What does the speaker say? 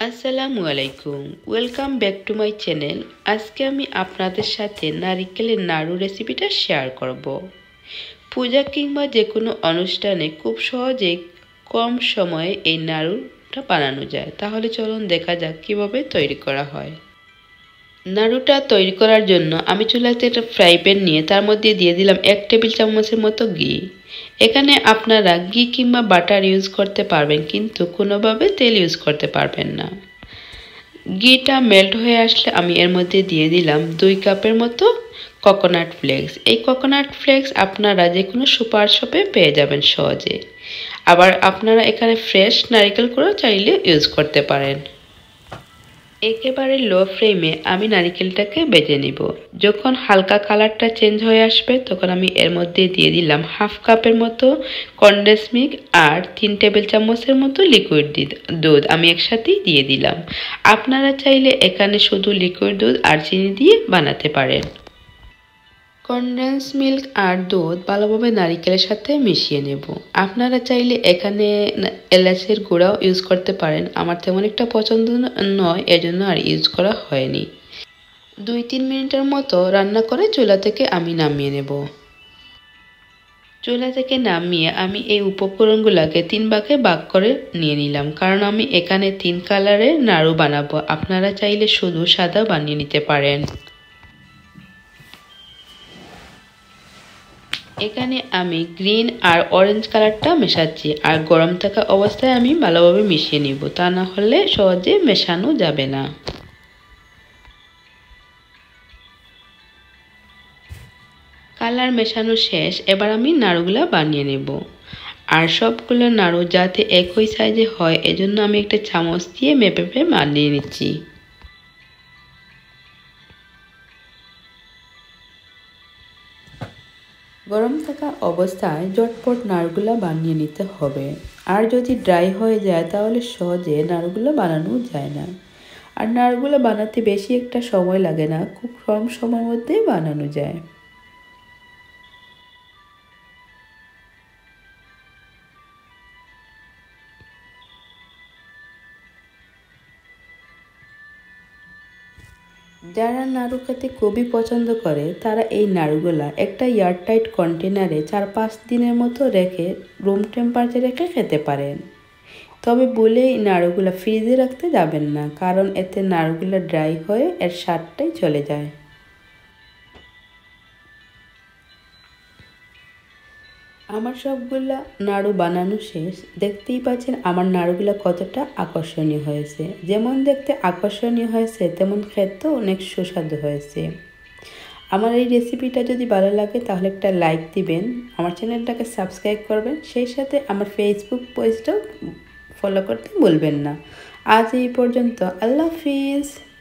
আসসালামু আলাইকুম, welcome back to my channel. আজকে আমি আপনাদের সাথে নারিকেলের নাড়ু রেসিপিটা শেয়ার করব। পূজা কিংবা যে কোনো অনুষ্ঠানে খুব সহজেই কম সময়ে এই নাড়ুটা বানানো যায়। তাহলে চলুন দেখা যাক কীভাবে তৈরি করা হয়। নাড়ুটা তৈরি করার জন্য আমি চুলাতে একটা ফ্রাই প্যান নিয়ে তার মধ্যে দিয়ে দিলাম 1 টেবিল চামচের মতো ঘি। এখানে আপনারা ঘি কিংবা বাটার ইউজ করতে পারবেন, কিন্তু কোনোভাবে তেল ইউজ করতে পারবেন না। ঘিটা মেল্ট হয়ে আসলে আমি এর মধ্যে দিয়ে দিলাম 2 কাপের মতো কোকোনাট ফ্লেক্স। এই কোকোনাট ফ্লেক্স আপনারা যে কোনো সুপার শপে পেয়ে যাবেন সহজে। আবার আপনারা এখানে ফ্রেশ নারকেল গুঁড়ো চাইলে ইউজ করতে পারেন। একেবারে লো ফ্লেমে আমি নারকেলটাকে ভেজে নিব। যখন হালকা কালারটা চেঞ্জ হয়ে আসবে তখন আমি এর মধ্যে দিয়ে দিলাম 1/2 কাপের মতো কনডেন্স মিল্ক আর 3 টেবিল চামচের মতো লিকুইড দুধ আমি একসাথেই দিয়ে দিলাম। আপনারা চাইলে এখানে শুধু লিকুইড দুধ আর চিনি দিয়ে বানাতে পারেন। কনডেন্স মিল্ক আর দুধ ভালোভাবে নারকেলের সাথে মিশিয়ে নেব। আপনারা চাইলে এখানে এলাচের গুঁড়াও ইউজ করতে পারেন। আমার তেমন একটা পছন্দ নয়, এজন্য আর ইউজ করা হয়নি। 2-3 মিনিটের মতো রান্না করে চুলা থেকে আমি নামিয়ে নেব। চুলা থেকে নামিয়ে আমি এই উপকরণগুলোকে 3 ভাগে ভাগ করে নিয়ে নিলাম, কারণ আমি এখানে 3 কালারের নাড়ু বানাবো। আপনারা চাইলে শুধু সাদা বানিয়ে নিতে পারেন। এখানে আমি গ্রিন আর অরেঞ্জ কালারটা মেশাচ্ছি, আর গরম থাকা অবস্থায় আমি ভালোভাবে মিশিয়ে নিব, তা না হলে সহজে মেশানো যাবে না। কালার মেশানো শেষ, এবার আমি নাড়ুগুলা বানিয়ে নেব। আর সবগুলো নাড়ু যাতে একই সাইজে হয় এজন্য আমি একটা চামচ দিয়ে মেপে বানিয়ে নিচ্ছি। গরম থাকা অবস্থায় ঝটপট নাড়ুগুলা বানিয়ে নিতে হবে। আর যদি ড্রাই হয়ে যায় তাহলে সহজে নাড়ুগুলো বানানো যায় না। আর নাড়ুগুলো বানাতে বেশি একটা সময় লাগে না, খুব কম সময়ের মধ্যেই বানানো যায়। যারা নাড়ু খেতে খুবই পছন্দ করে তারা এই নাড়ুগুলা একটা এয়ারটাইট কন্টেনারে 4-5 দিনের মতো রেখে রুম টেম্পারেচারে রেখে খেতে পারেন। তবে ভুলেই নাড়ুগুলা ফ্রিজে রাখতে যাবেন না, কারণ এতে নাড়ুগুলা ড্রাই হয়ে এর স্বাদটাই চলে যায়। আমার সবগুলা নাড়ু বানানো শেষ। দেখতেই পাচ্ছেন আমার নাড়ুগুলা কতটা আকর্ষণীয় হয়েছে। যেমন দেখতে আকর্ষণীয় হয়েছে তেমন খেতেও অনেক সুস্বাদু হয়েছে। আমার এই রেসিপিটা যদি ভালো লাগে তাহলে একটা লাইক দিবেন, আমার চ্যানেলটাকে সাবস্ক্রাইব করবেন, সেই সাথে আমার ফেসবুক পেজটাও ফলো করতে ভুলবেন না। আজ এই পর্যন্ত, আল্লাহ হাফিজ।